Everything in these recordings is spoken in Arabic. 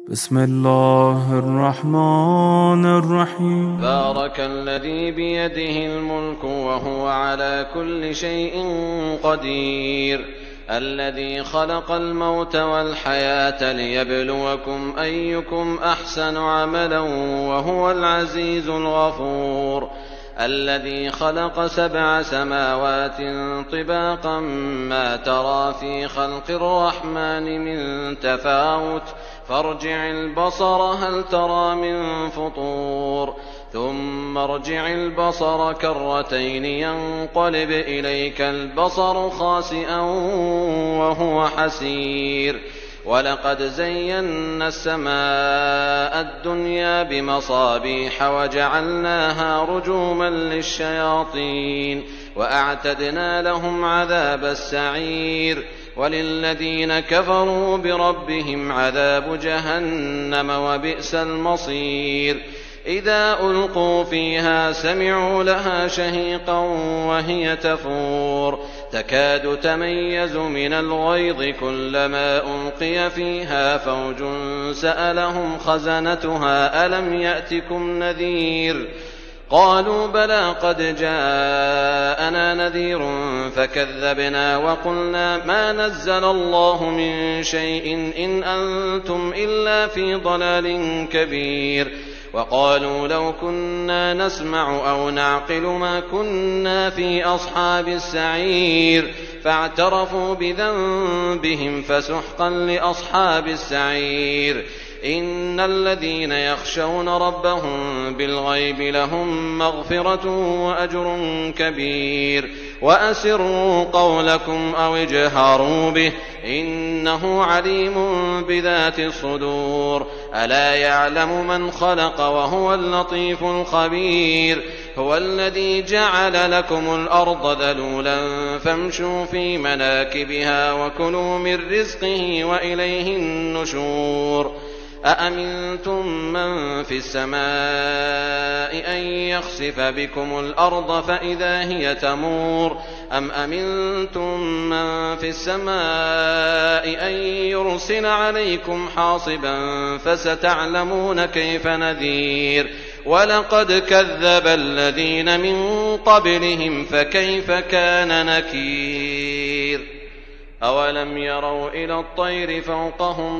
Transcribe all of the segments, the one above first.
بسم الله الرحمن الرحيم. بارك الذي بيده الملك وهو على كل شيء قدير، الذي خلق الموت والحياة ليبلوكم أيكم أحسن عملا وهو العزيز الغفور، الذي خلق 7 سماوات طباقا ما ترى في خلق الرحمن من تفاوت فارجع البصر هل ترى من فطور، ثم ارجع البصر كرتين ينقلب إليك البصر خاسئا وهو حسير، ولقد زينا السماء الدنيا بمصابيح وجعلناها رجوما للشياطين وأعتدنا لهم عذاب السعير، وللذين كفروا بربهم عذاب جهنم وبئس المصير. إذا ألقوا فيها سمعوا لها شهيقا وهي تفور تكاد تميز من الغيظ كلما ألقي فيها فوج سألهم خزنتها ألم يأتكم نذير قالوا بلى قد جاءنا نذير فكذبنا وقلنا ما نزل الله من شيء إن أنتم إلا في ضلال كبير، وقالوا لو كنا نسمع أو نعقل ما كنا في أصحاب السعير، فاعترفوا بذنبهم فسحقا لأصحاب السعير. إن الذين يخشون ربهم بالغيب لهم مغفرة وأجر كبير، وأسروا قولكم أو اجهروا به إنه عليم بذات الصدور، ألا يعلم من خلق وهو اللطيف الخبير. هو الذي جعل لكم الأرض ذلولا فامشوا في مناكبها وكلوا من رزقه وإليه النشور. أأمنتم من في السماء أن يخسف بكم الأرض فإذا هي تمور، أم أمنتم من في السماء أن يرسل عليكم حاصبا فستعلمون كيف نذير. ولقد كذب الذين من قبلهم فكيف كان نكير. أولم يروا إلى الطير فوقهم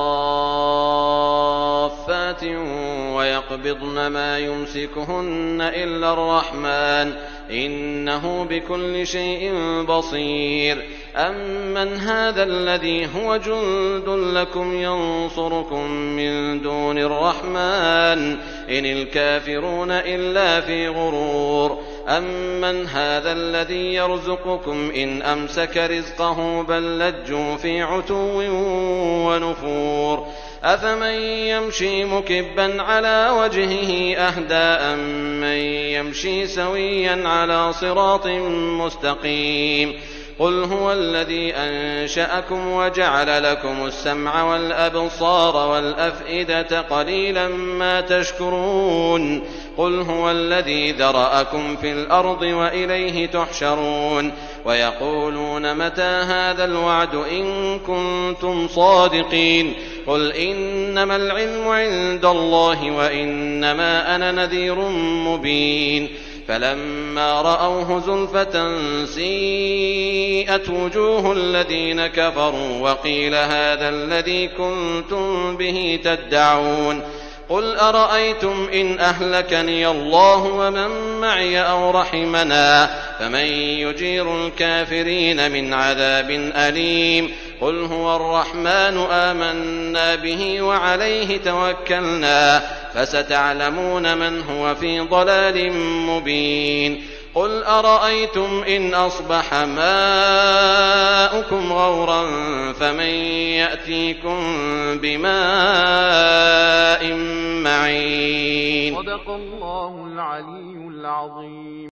صافات ويقبضن ما يمسكهن إلا الرحمن إنه بكل شيء بصير. أمن هذا الذي هو جند لكم ينصركم من دون الرحمن إن الكافرون إلا في غرور. أمن هذا الذي يرزقكم إن أمسك رزقه بل لجوا في عتو ونفور. أفمن يمشي مكبا على وجهه أهدى أمن يمشي سويا على صراط مستقيم. قل هو الذي أنشأكم وجعل لكم السمع والأبصار والأفئدة قليلا ما تشكرون. قل هو الذي ذرأكم في الأرض وإليه تحشرون. ويقولون متى هذا الوعد إن كنتم صادقين. قل إنما العلم عند الله وإنما أنا نذير مبين. فلما رأوه زلفة سيئت وجوه الذين كفروا وقيل هذا الذي كنتم به تدعون. قل أرأيتم إن أهلكني الله ومن معي أو رحمنا فمن يجير الكافرين من عذاب أليم. قل هو الرحمن آمنا به وعليه توكلنا فستعلمون من هو في ضلال مبين. قل أرأيتم إن أصبح ماؤكم غورا فمن يأتيكم بماء معين. صدق الله العلي العظيم.